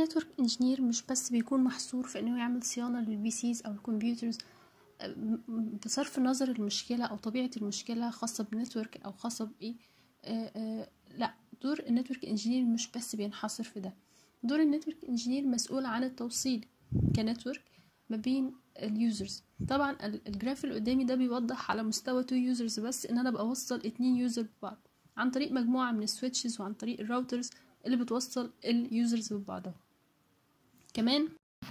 النتورك انجينير مش بس بيكون محصور في انه يعمل صيانة للبي سيز او الكمبيوترز بصرف النظر المشكلة او طبيعة المشكلة خاصة بالنتورك او خاصة بايه. لا، دور النتورك انجينير مش بس بينحصر في ده. دور النتورك انجينير مسؤول عن التوصيل كنتورك ما بين اليوزرز. طبعا الجراف اللي قدامي ده بيوضح على مستوى 2 يوزرز بس ان انا بوصل 2 يوزر ببعض عن طريق مجموعة من السويتشز وعن طريق الراوترز اللي بتوصل اليوزرز ببعضها. كمان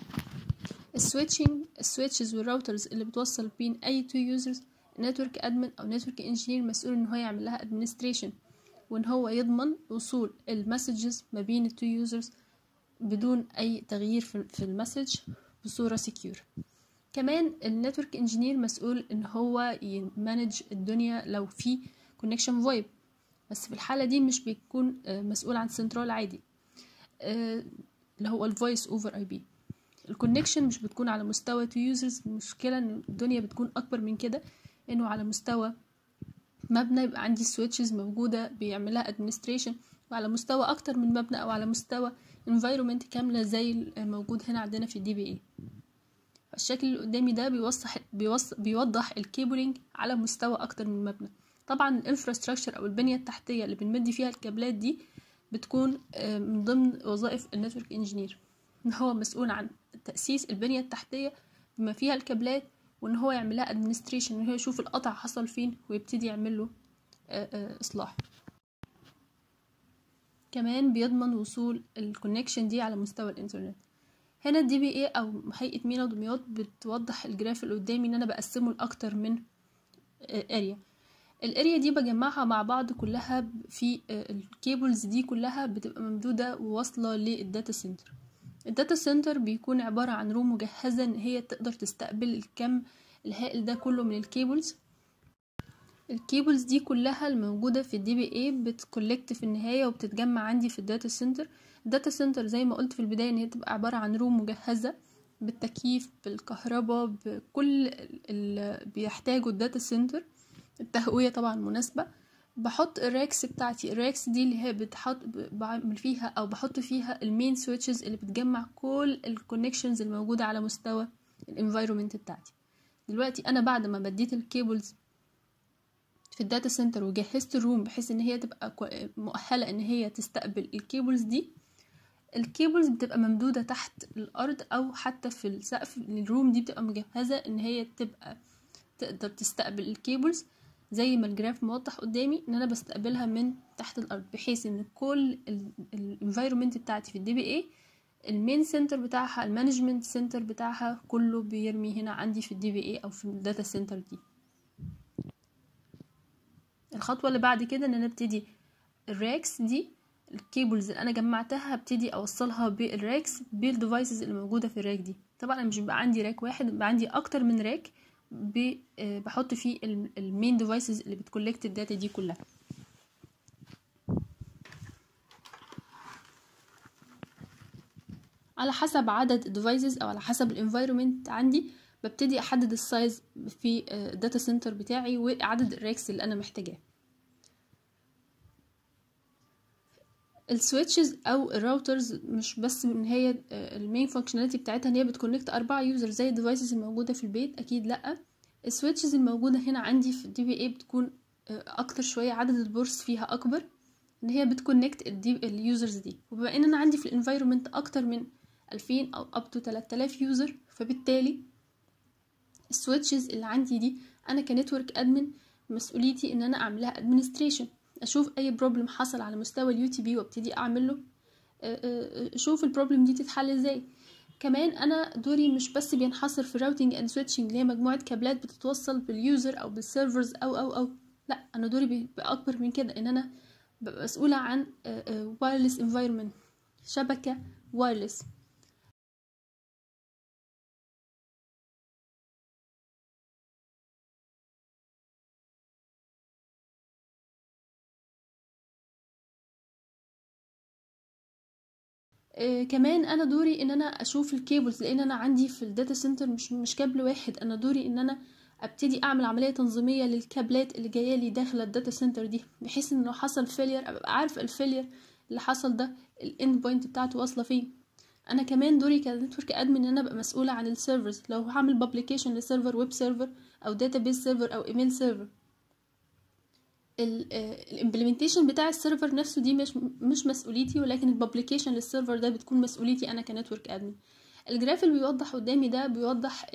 السويتشز والراوترز اللي بتوصل بين اي 2 يوزرز، نتورك ادمن او نتورك انجينير مسؤول ان هو يعمل لها ادمنستريشن وان هو يضمن وصول المسجز ما بين ال 2 يوزرز بدون اي تغيير في المسج بصورة سكيور. كمان النتورك انجينير مسؤول ان هو يمانج الدنيا لو في كونكشن فويب، بس في الحالة دي مش بيكون مسؤول عن سنترال عادي اللي هو الفويس اوفر اي بي. الكونكشن مش بتكون على مستوى 2 يوزرز، المشكلة ان الدنيا بتكون اكبر من كده، انه على مستوى مبنى يبقى عندي سويتشز موجودة بيعملها ادمنستريشن، وعلى مستوى اكتر من مبنى او على مستوى environment كاملة زي الموجود هنا عندنا في الدي بي اي. الشكل اللي قدامي ده بيوضح الكيبلينج على مستوى اكتر من مبنى. طبعا الانفراستراكشر او البنية التحتية اللي بنمد فيها الكابلات دي بتكون من ضمن وظائف النتورك انجينير، ان هو مسؤول عن تأسيس البنية التحتية بما فيها الكابلات، وان هو يعملها ادمنستريشن، ان هو يشوف القطع حصل فين ويبتدي يعمل له اصلاح. كمان بيضمن وصول الكونكشن دي على مستوى الانترنت. هنا الدي بي اي او هيئة مينا دمياط بتوضح الجراف اللي قدامي ان انا بقسمه لاكتر من اريا. الاريا دي بجمعها مع بعض كلها في الكيبلز دي كلها بتبقى ممدودة وواصلة للداتا سنتر. الداتا سنتر بيكون عبارة عن روم مجهزة ان هي تقدر تستقبل الكم الهائل ده كله من الكيبلز. الكيبلز دي كلها الموجودة في الدي بي اي بتكولكت في النهاية وبتتجمع عندي في الداتا سنتر. الداتا سنتر زي ما قلت في البداية ان هي تبقى عبارة عن روم مجهزة بالتكييف بالكهرباء بكل اللي بيحتاجه الداتا سنتر، التهوية طبعا مناسبة. بحط الراكس بتاعتي، الراكس دي اللي هي بعمل فيها او بحط فيها المين سويتشز اللي بتجمع كل الكونكشنز الموجودة على مستوى الانفايرومنت بتاعتي. دلوقتي انا بعد ما بديت الكيبلز في الداتا سنتر وجهزت الروم بحيث ان هي تبقى مؤهلة ان هي تستقبل الكيبلز دي، الكيبلز بتبقى ممدودة تحت الارض او حتى في السقف. الروم دي بتبقى مجهزة ان هي تبقى تقدر تستقبل الكيبلز زي ما الجراف موضح قدامي ان انا بستقبلها من تحت الارض، بحيث ان كل الانفايرومنت بتاعتي في الدي بي اي المين سنتر بتاعها المانجمنت سنتر بتاعها كله بيرمي هنا عندي في الدي بي اي او في الداتا سنتر دي. الخطوة اللي بعد كده ان انا ابتدي الراكس دي، الكيبلز اللي انا جمعتها ابتدي اوصلها بالراكس بالديفايسز اللي موجودة في الراك دي. طبعا انا مش بيبقى عندي راك واحد، بيبقى عندي اكتر من راك بحط فيه المين ديفايسز اللي بتكولكت الداتا دي كلها. على حسب عدد الديفايسز او على حسب الانفايرومنت عندي ببتدي احدد السايز في الداتا سنتر بتاعي وعدد الراكس اللي انا محتاجاه. السويتشز او الراوترز مش بس ان هي المين فانكشناليتي بتاعتها ان هي بتكونكت 4 يوزر زي الديفايسز الموجوده في البيت، اكيد لا. السويتشز الموجوده هنا عندي في الدي بي اي بتكون اكتر شويه، عدد البورس فيها اكبر ان هي بتكونكت اليوزرز دي. وبما ان انا عندي في الانفايرومنت اكتر من 2000 او اب تو 3000 يوزر، فبالتالي السويتشز اللي عندي دي انا كنتورك ادمن مسؤوليتي ان انا اعملها ادمنستريشن، اشوف اي بروبلم حصل على مستوى اليو تي بي وابتدي اعمل له اشوف البروبلم دي تتحل ازاي. كمان انا دوري مش بس بينحصر في الراوتنج اند سويتشنج اللي هي مجموعه كابلات بتتوصل باليوزر او بالسيرفرز او لا، انا دوري بيبقى اكبر من كده، ان انا ببقى مسؤوله عن وايرلس انفايرمنت، شبكه وايرلس. كمان انا دوري ان انا اشوف الكيبلز، لان انا عندي في الداتا سنتر مش كابل واحد، انا دوري ان انا ابتدي اعمل عمليه تنظيميه للكابلات اللي جايه لي داخل الداتا سنتر دي، بحيث ان لو حصل فيلير ابقى عارف الفيلير اللي حصل ده الاند بوينت بتاعته واصله فين. انا كمان دوري كنتورك ادمن ان انا ابقى مسؤوله عن السيرفرز، لو هعمل بابليكيشن لسيرفر، ويب سيرفر او داتابيس سيرفر او ايميل سيرفر، الامبلمنتيشن بتاع السيرفر نفسه دي مش مسؤوليتي، ولكن البابليكيشن للسيرفر ده بتكون مسؤوليتي انا كنتورك ادمن. الجراف اللي بيوضح قدامي ده بيوضح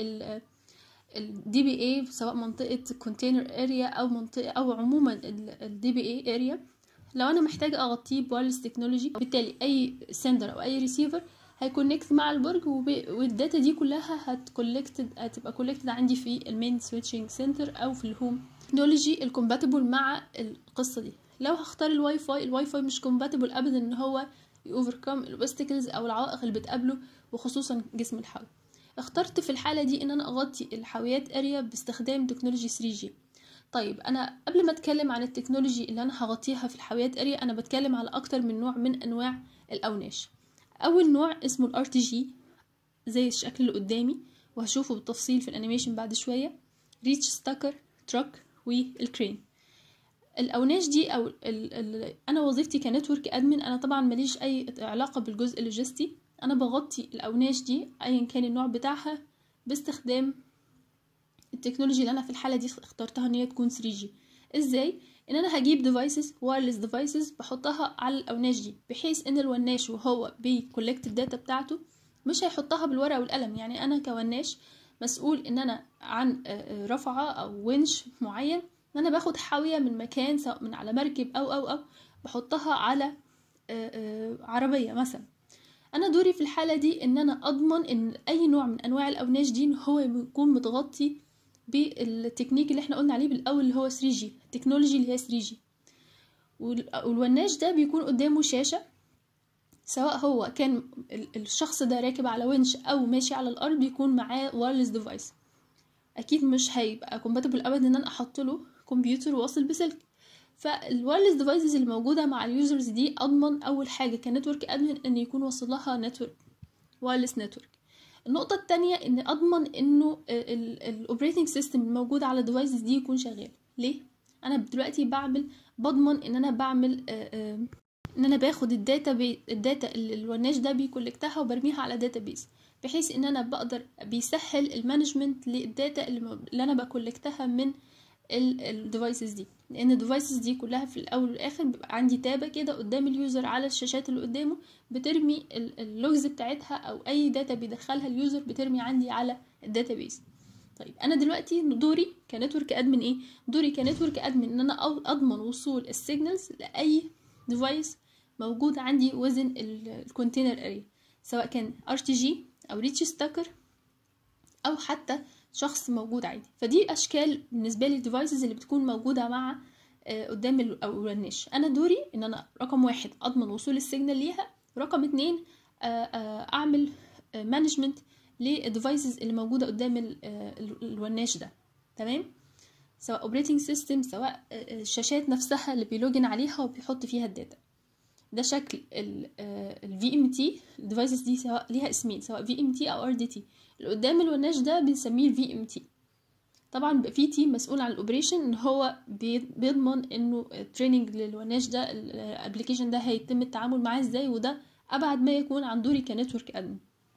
الدي بي اي، سواء منطقه كونتينر اريا او منطقه او عموما الدي بي اي اريا، لو انا محتاجه اغطيه بوايرلس تكنولوجي، بالتالي اي سندر او اي ريسيفر هيكونكت مع البرج، والداتا دي كلها هتبقى كولكتد عندي في المين سويتشنج سنتر او في الهوم تكنولوجي الكومباتبل مع القصه دي. لو هختار الواي فاي مش كومباتبل ابدا ان هو يوفركم الاوبستكلز او العوائق اللي بتقابله، وخصوصا جسم الحوي. اخترت في الحاله دي ان انا اغطي الحاويات اريا باستخدام تكنولوجي 3G. طيب انا قبل ما اتكلم عن التكنولوجي اللي انا هغطيها في الحاويات اريا، انا بتكلم على اكتر من نوع من انواع الاوناش. اول نوع اسمه الار تي جي، زي الشكل اللي قدامي وهشوفه بالتفصيل في الانيميشن بعد شويه، ريتش ستاكر، تراك، والكرين. الاوناش دي او انا وظيفتي كنتورك ادمن، انا طبعا ماليش اي علاقه بالجزء اللوجستي، انا بغطي الاوناش دي ايا كان النوع بتاعها باستخدام التكنولوجي اللي انا في الحاله دي اخترتها ان هي تكون 3G. ازاي؟ ان انا هجيب ديفايسز، وايرلس ديفايسز، بحطها على الاوناش دي، بحيث ان الوناش وهو بيكولكت الداتا بتاعته مش هيحطها بالورقه والقلم. يعني انا كوناش مسؤول ان انا عن رفعه او ونش معين، ان انا باخد حاويه من مكان، سواء من على مركب او بحطها على عربيه مثلا. انا دوري في الحاله دي ان انا اضمن ان اي نوع من انواع الاوناش دي ان هو يكون متغطي بالتكنيك اللي احنا قلنا عليه بالاول اللي هو 3G، التكنولوجي اللي هي 3G. والوناش ده بيكون قدامه شاشه، سواء هو كان الشخص ده راكب على ونش او ماشي على الارض، بيكون معاه وايرلس ديفايس. اكيد مش هيبقى كومباتبل ابدا ان انا احط له كمبيوتر واصل بسلك. فالوايرلس ديفايسز اللي موجوده مع اليوزرز دي اضمن اول حاجه كنتورك ادمن ان يكون وصل لها نتورك، وايرلس نتورك. النقطه الثانيه ان اضمن انه الاوبريتنج سيستم الموجود على الديفايسز دي يكون شغال. ليه؟ انا دلوقتي بضمن ان انا بعمل ان انا باخد الداتا اللي الوناش ده بيكولكتها وبرميها على داتابيس، بحيث ان انا بقدر بيسهل المانجمنت للداتا اللي انا بكولكتها من الديفايسز دي. لان الديفايسز دي كلها في الاول والاخر بيبقى عندي تابه كده قدام اليوزر على الشاشات اللي قدامه، بترمي اللوجز بتاعتها او اي داتا بيدخلها اليوزر بترمي عندي على الداتابيس. طيب انا دلوقتي دوري كنتورك ادمن ايه؟ دوري كنتورك ادمن ان انا اضمن وصول السيجنالز لاي ديفايس موجود عندي وزن الكونتينر اريا، سواء كان RTG او ريتش ستاكر او حتى شخص موجود عادي. فدي اشكال بالنسبه لي الديفايسز اللي بتكون موجوده مع قدام الوناش. انا دوري ان انا رقم 1 اضمن وصول السيجنال ليها، رقم 2 اعمل مانجمنت للديفايسز اللي موجوده قدام الوناش ده. تمام؟ سواء اوبريتنج سيستم، سواء الشاشات نفسها اللي بيلوجن عليها وبيحط فيها الداتا. ده شكل ال VMT. الديفايسز دي سواء ليها اسمين، سواء VMT او RDT. اللي قدام الوناش ده بنسميه VMT. طبعا بيبقى في تيم مسؤول عن الاوبريشن ان هو بيضمن انه التريننج للوناش ده، الابلكيشن ده هيتم التعامل معاه ازاي، وده ابعد ما يكون عن دوري كنتورك ادمن.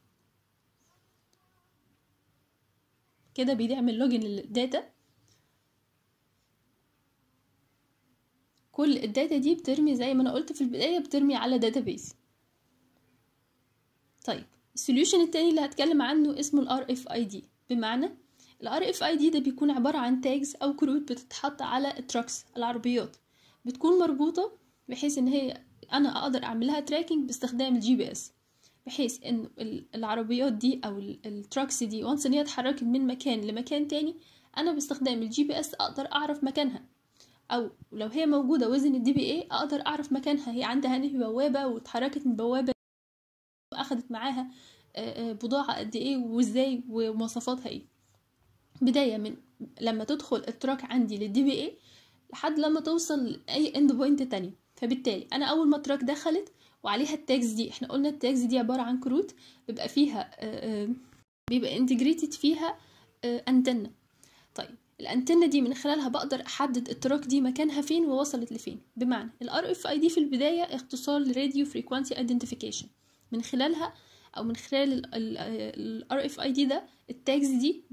كده بيعمل لوجن للداتا، كل الداتا دي بترمي زي ما انا قلت في البدايه، بترمي على داتابيس. طيب السوليوشن التاني اللي هتكلم عنه اسمه ال RFID. بمعنى ال RFID ده بيكون عباره عن تاجز او كروت بتتحط على التراكس، العربيات، بتكون مربوطه بحيث ان هي انا اقدر اعمل لها تراكنج باستخدام الGPS، بحيث ان العربيات دي او التراكس دي وانس ان هي اتحركت من مكان لمكان تاني، انا باستخدام الGPS اقدر اعرف مكانها، او لو هي موجوده وزن الDBA اقدر اعرف مكانها، هي عندها انهي بوابه واتحركت من بوابه واخدت معاها بضاعه قد ايه وازاي ومواصفاتها ايه، بدايه من لما تدخل التراك عندي للDBA لحد لما توصل لاي اند بوينت تاني. فبالتالي انا اول ما التراك دخلت وعليها التاجز دي، احنا قلنا التاجز دي عباره عن كروت بيبقى فيها بيبقى انتجريتد فيها انتنه. طيب الانتنه دي من خلالها بقدر احدد التراك دي مكانها فين ووصلت لفين. بمعنى ال RFID في البدايه اختصار لراديو فريكوانسي ايدنتيفيكيشن، من خلالها او من خلال ال RFID ده التاجز دي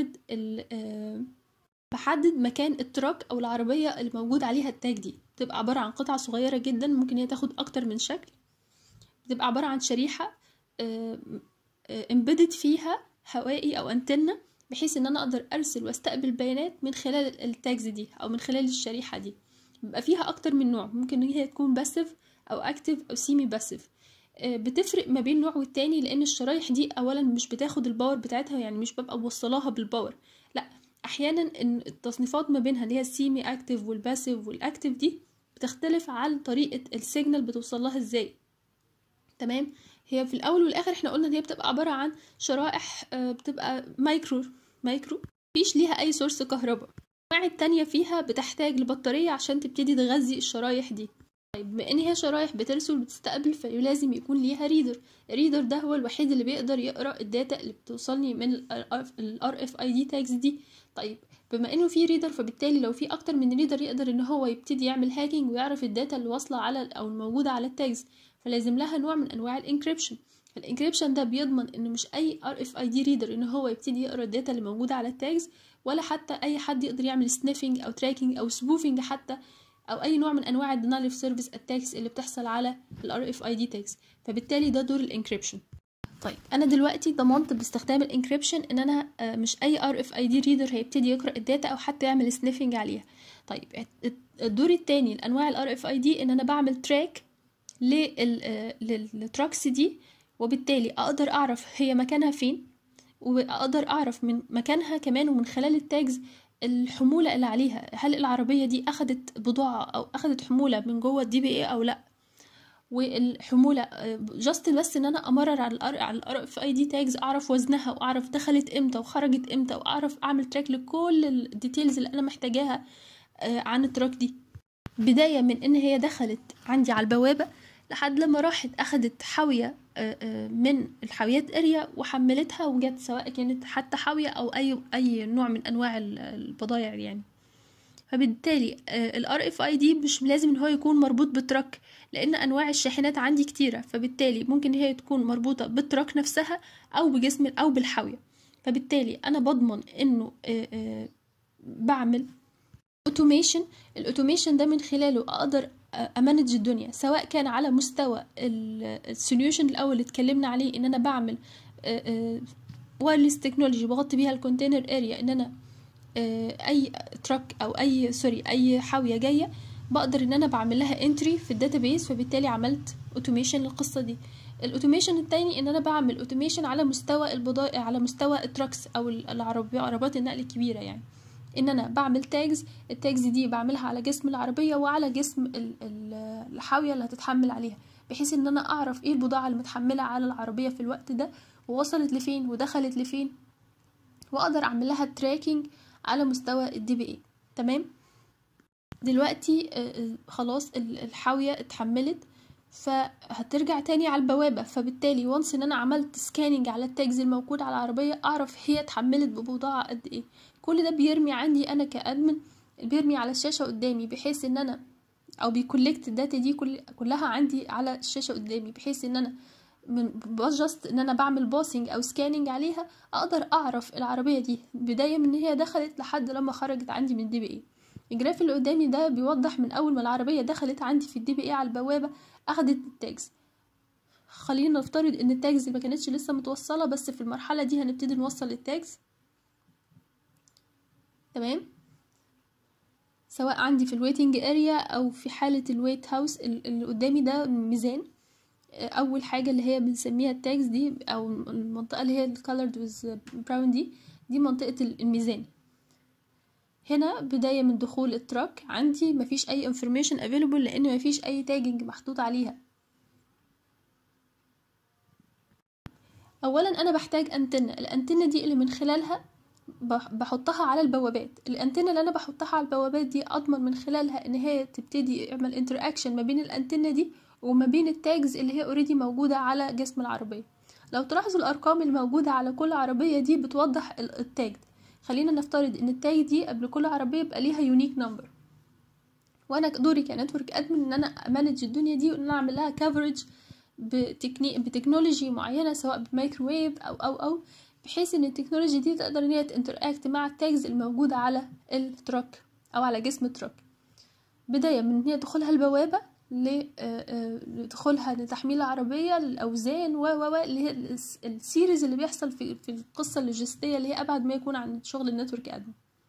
بحدد مكان التراك او العربية اللي موجود عليها التاج دي. بتبقى عبارة عن قطعة صغيرة جدا، ممكن هي تاخد اكتر من شكل. بتبقى عبارة عن شريحة امبيدد فيها هوائي او انتنة، بحيث ان انا اقدر ارسل واستقبل بيانات من خلال التاجز دي او من خلال الشريحة دي. بيبقى فيها اكتر من نوع، ممكن هي تكون باسيف او اكتف او سيمي باسيف. بتفرق ما بين نوع والتاني، لان الشرايح دي اولا مش بتاخد الباور بتاعتها، يعني مش ببقى موصلاها بالباور، لا احيانا ان التصنيفات ما بينها اللي هي السيمي اكتف والباسيف والاكتف دي بتختلف عن طريقة السيجنال بتوصلها ازاي. تمام. هي في الاول والاخر احنا قلنا ان هي بتبقى عبارة عن شرائح بتبقى مايكرو مفيش ليها اي سورس كهرباء. الانواع التانية فيها بتحتاج لبطارية عشان تبتدي تغذي الشرايح دي. طيب بما ان هي شرايح بترسل وبتستقبل، فلازم يكون ليها الريدر ده هو الوحيد اللي بيقدر يقرأ الداتا اللي بتوصلني من ال RFID tags دي. طيب بما انه في ريدر، فبالتالي لو في اكتر من ريدر يقدر ان هو يبتدي يعمل هاكينج ويعرف الداتا اللي واصله على او الموجوده على التاجز، فلازم لها نوع من انواع الانكريبشن. الانكريبشن ده بيضمن ان مش اي RFID ريدر ان هو يبتدي يقرا الداتا اللي موجوده على التاجز، ولا حتى اي حد يقدر يعمل سنيفنج او تراكنج او سبوفنج حتى، او اي نوع من انواع الدينايل اوف سيرفيس اتاكس اللي بتحصل على ال RFID tags. فبالتالي ده دور الانكريبشن. طيب انا دلوقتي ضمنت باستخدام الانكريبشن ان انا مش اي RFID ريدر هيبتدي يقرا الداتا او حتى يعمل سنيفنج عليها. طيب الدور التاني لانواع ال RFID ان انا بعمل تراك للتراكس دي، وبالتالي اقدر اعرف هي مكانها فين، واقدر اعرف من مكانها كمان ومن خلال التاجز الحمولة اللي عليها، هل العربية دي اخدت بضاعة او اخدت حمولة من جوه الDBA او لا. والحمولة جاست بس ان انا امرر على ال RFID tags اعرف وزنها واعرف دخلت امتى وخرجت امتى، واعرف اعمل تراك لكل الديتيلز اللي انا محتاجاها عن التراك دي، بداية من ان هي دخلت عندي على البوابة لحد لما راحت اخدت حاوية من الحاويات اريا وحملتها وجت، سواء كانت حتى حاوية او اي نوع من انواع البضائع يعني. فبالتالي ال RFID مش لازم ان هو يكون مربوط بتراك، لان انواع الشاحنات عندي كتيرة، فبالتالي ممكن هي تكون مربوطة بالتراك نفسها او بجسم او بالحاوية. فبالتالي انا بضمن انه بعمل اوتوميشن. الاوتوميشن ده من خلاله اقدر امانج الدنيا، سواء كان على مستوى السوليوشن الاول اللي اتكلمنا عليه، ان انا بعمل وايرلس تكنولوجي بغطي بيها الكونتينر اريا، ان انا اي تراك او اي حاويه جايه بقدر ان انا بعمل لها انتري في الداتابيس، فبالتالي عملت اوتوميشن للقصه دي. الاوتوميشن التاني ان انا بعمل اوتوميشن على مستوى البضائع، على مستوى التراكس او عربات النقل الكبيره، يعني ان انا بعمل التاجز دي بعملها على جسم العربيه وعلى جسم الحاويه اللي هتتحمل عليها، بحيث ان انا اعرف ايه البضاعه اللي متحمله على العربيه في الوقت ده، ووصلت لفين ودخلت لفين، واقدر اعمل لها تراكنج على مستوى الDBA. تمام. دلوقتي خلاص الحاوية اتحملت، فهترجع تاني على البوابة، فبالتالي وانس ان انا عملت سكاننج على التاجز الموجود على العربية اعرف هي اتحملت ببضاعة قد ايه. كل ده بيرمي عندي انا كأدمن، بيرمي على الشاشة قدامي، بحيث ان انا او بيكولكت الداتا دي كلها عندي على الشاشة قدامي، بحيث ان انا من جاست ان انا بعمل باسنج او سكاننج عليها اقدر اعرف العربيه دي بدايه من ان هي دخلت لحد لما خرجت عندي من الDBA. الجراف اللي قدامي ده بيوضح من اول ما العربيه دخلت عندي في الDBA على البوابه اخدت التاجز. خلينا نفترض ان التاجز ما كانتش لسه متوصله، بس في المرحله دي هنبتدي نوصل التاجز. تمام. سواء عندي في الويتنج اريا او في حاله الويت هاوس. اللي قدامي ده ميزان. اول حاجه اللي هي بنسميها التاجز دي، او المنطقه اللي هي الكالرد ويز براون دي منطقه الميزان. هنا بدايه من دخول التراك عندي مفيش اي انفورميشن افيلبل، لان مفيش اي تاجنج محطوط عليها. اولا انا بحتاج انتنه، الانتنه دي اللي من خلالها بحطها على البوابات. الانتنه اللي انا بحطها على البوابات دي اضمن من خلالها ان هي تبتدي يعمل انتراكشن ما بين الانتنه دي وما بين التاجز اللي هي اوريدي موجوده على جسم العربيه. لو تلاحظوا الارقام الموجوده على كل عربيه دي بتوضح التاج. خلينا نفترض ان التاج دي قبل كل عربيه يبقى ليها يونيك نمبر، وانا دوري كنتورك ادمن ان انا امانج الدنيا دي وان انا اعمل لها كفرج بتكنولوجي معينة، سواء بمايكروويف او بحيث ان التكنولوجي دي تقدر ان هي تنتراكت مع التاجز الموجودة على التراك او على جسم التراك، بداية من ان هي دخولها البوابة لدخولها لتحميل العربية، الأوزان اللي هي السيريز اللي بيحصل في القصة اللوجستية اللي هي أبعد ما يكون عن شغل النتورك أدمن.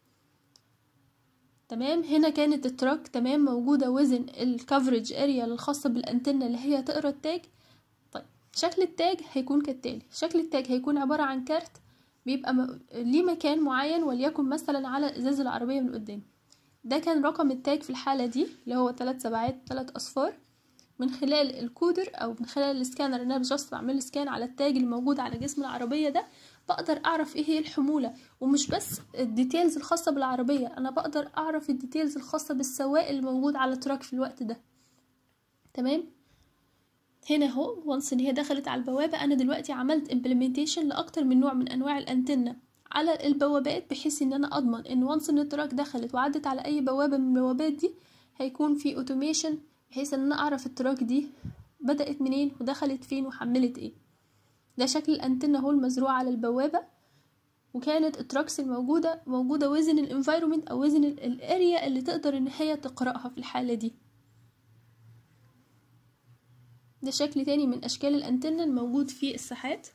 تمام. هنا كانت التراك تمام موجودة وزن الكفرج اريا الخاصة بالأنتنة اللي هي تقرأ التاج. طيب شكل التاج هيكون كالتالي. شكل التاج هيكون عبارة عن كارت بيبقى ليه مكان معين، وليكن مثلا على إزاز العربية من قدام. ده كان رقم التاج في الحالة دي اللي هو 3 سبعات 3 أصفار. من خلال الكودر او من خلال السكانر، ان انا جاست بعمل سكان على التاج اللي موجود على جسم العربيه ده، بقدر اعرف ايه هي الحموله، ومش بس الديتيلز الخاصه بالعربيه، انا بقدر اعرف الديتيلز الخاصه بالسواق اللي موجود على التراك في الوقت ده. تمام. هنا اهو وانس ان هي دخلت على البوابه، انا دلوقتي عملت امبلمنتيشن لاكتر من نوع من انواع الانتنه على البوابات، بحيث ان انا اضمن ان وانس ان التراك دخلت وعدت على اي بوابه من البوابات دي هيكون في اوتوميشن، بحيث ان انا اعرف التراك دي بدأت منين ودخلت فين وحملت ايه. ده شكل الانتنة اهو المزروعة على البوابة، وكانت التراكس موجودة وزن الانفايرومنت او وزن الاريا اللي تقدر ان هي تقرأها في الحالة دي. ده شكل تاني من اشكال الانتنة الموجود في الساحات.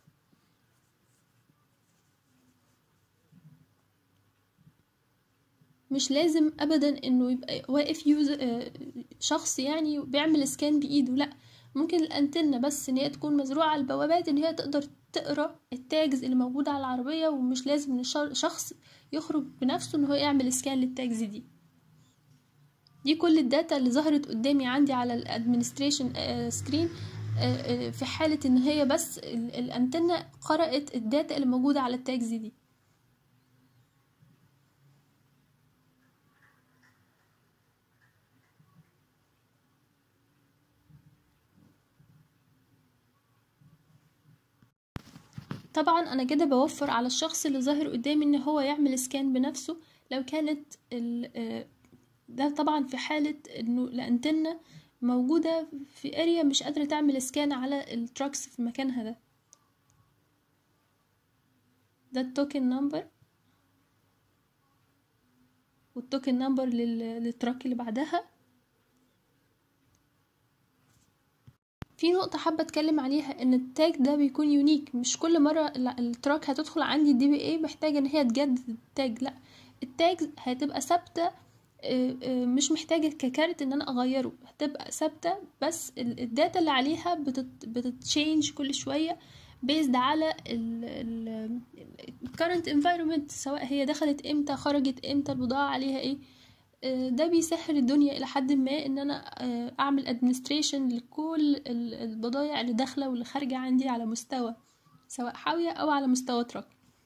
مش لازم ابدا انه يبقى واقف شخص يعني بيعمل سكان بايده، لا، ممكن الانتنة بس ان هي تكون مزروعة على البوابات ان هي تقدر تقرا التاجز اللي موجودة على العربية، ومش لازم ان شخص يخرج بنفسه ان هو يعمل سكان للتاجز دي كل الداتا اللي ظهرت قدامي عندي على الادمنستريشن سكرين في حالة ان هي بس الانتنة قرأت الداتا اللي موجودة على التاجز دي. طبعا انا كده بوفر على الشخص اللي ظاهر قدامي ان هو يعمل سكان بنفسه، لو كانت ده طبعا في حالة انه الانتنة موجودة في اريا مش قادرة تعمل سكان على التراكس في مكانها. ده التوكن نمبر، والتوكن نمبر للتراك اللي بعدها. في نقطة حابة اتكلم عليها، ان التاج ده بيكون يونيك، مش كل مرة التراك هتدخل عندي الدي بي اي محتاجة ان هي تجدد التاج، لا، التاج هتبقى ثابتة، مش محتاجة ككارت ان انا اغيره، هتبقى ثابتة، بس الداتا اللي عليها بتتشينج كل شوية based على ال current environment، سواء هي دخلت امتى خرجت امتى البضاعة عليها ايه. ده بيسهل الدنيا الى حد ما ان انا اعمل administration لكل البضايع اللي داخله واللي خارجه عندي على مستوى سواء حاويه او على مستوى تراك.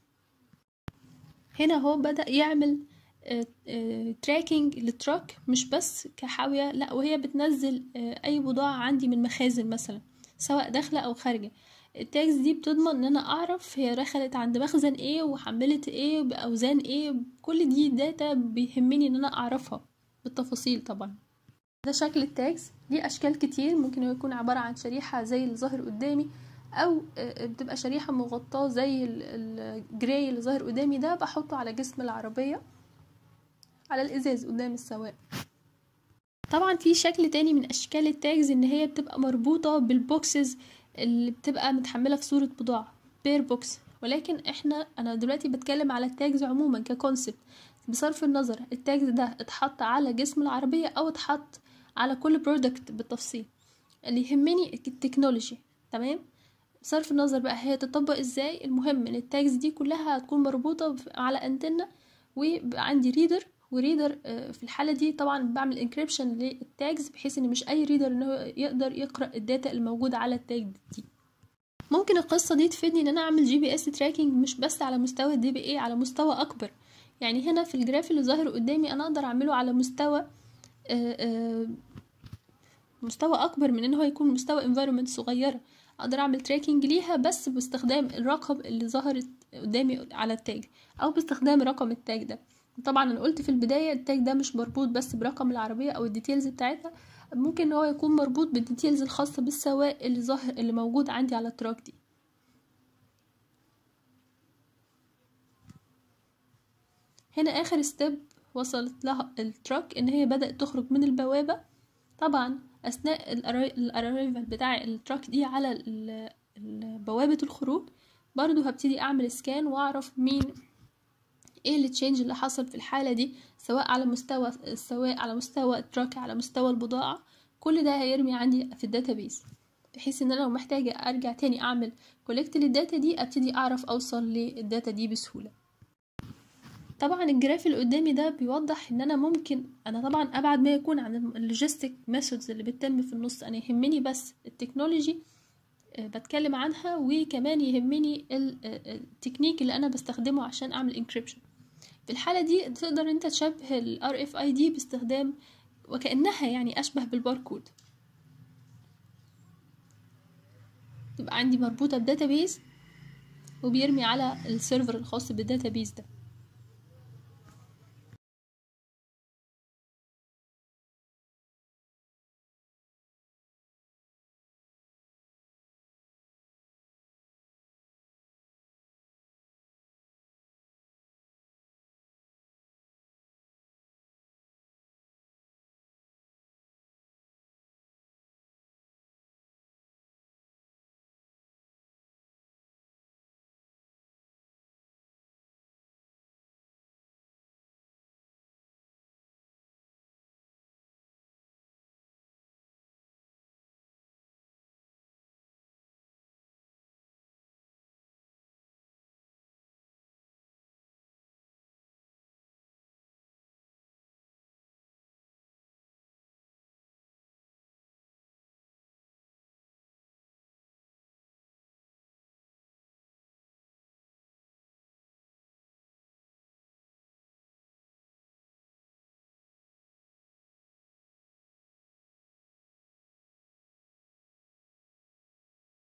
هنا هو بدأ يعمل تراكنج للتراك مش بس كحاويه، لا، وهي بتنزل اي بضاعه عندي من مخازن مثلا سواء داخله او خارجه. التاجز دي بتضمن ان انا اعرف هي دخلت عند مخزن ايه وحملت ايه باوزان ايه، كل دي داتا بيهمني ان انا اعرفها بالتفاصيل. طبعا ده شكل التاجز، ليه اشكال كتير، ممكن يكون عبارة عن شريحة زي اللي ظاهر قدامي، او بتبقى شريحة مغطاة زي الجراي اللي ظاهر قدامي ده، بحطه على جسم العربية على الازاز قدام السواق. طبعا في شكل تاني من اشكال التاجز ان هي بتبقى مربوطة بالبوكسز اللي بتبقى متحملة في صورة بضاعة بير بوكس، ولكن انا دلوقتي بتكلم على التاجز عموما ككونسبت، بصرف النظر التاجز ده اتحط على جسم العربية او اتحط على كل برودكت بالتفصيل، اللي يهمني التكنولوجي. تمام. بصرف النظر بقى هي تطبق ازاي، المهم ان التاجز دي كلها هتكون مربوطة على انتنة، ويبقى عندي ريدر وريدر. في الحالة دي طبعا بعمل انكريبشن للتاجز بحيث ان مش اي ريدر انه يقدر يقرأ الداتا الموجودة على التاج دي. ممكن القصة دي تفيدني ان انا اعمل جي بي اس تراكنج مش بس على مستوى الدي بي اي، على مستوى اكبر. يعني هنا في الجراف اللي ظاهر قدامي انا اقدر اعمله على مستوى اكبر من ان هو يكون مستوى انفايرومنت صغيرة، اقدر اعمل تراكنج ليها بس باستخدام الرقم اللي ظهرت قدامي على التاج او باستخدام رقم التاج ده. طبعا انا قلت في البداية التاج ده مش مربوط بس برقم العربية او الديتيلز بتاعتها، ممكن ان هو يكون مربوط بالديتيلز الخاصة بالسواق اللي ظاهر اللي موجود عندي على التراك دي. هنا اخر ستيب وصلت لها التراك ان هي بدأت تخرج من البوابة. طبعا اثناء الاريفال بتاع التراك دي على بوابة الخروج برضو هبتدي اعمل سكان واعرف مين ايه اللي تشينج اللي حصل في الحالة دي، سواء على مستوى السواق، على مستوى التراك، على مستوى البضاعة. كل ده هيرمي عندي في الداتابيز، بحيث ان انا لو محتاجة ارجع تاني اعمل كولكت للداتا دي ابتدي اعرف اوصل للداتا دي بسهولة. طبعا الجراف اللي قدامي ده بيوضح ان انا ممكن، انا طبعا ابعد ما يكون عن اللوجيستيك ميثودز اللي بتتم في النص، انا يهمني بس التكنولوجي بتكلم عنها، وكمان يهمني التكنيك اللي انا بستخدمه عشان اعمل انكريبشن. في الحالة دي تقدر انت تشبه ال RFID باستخدام وكأنها يعني اشبه بالباركود، تبقى عندي مربوطة بداتابيز وبيرمي على السيرفر الخاص بالداتابيز ده.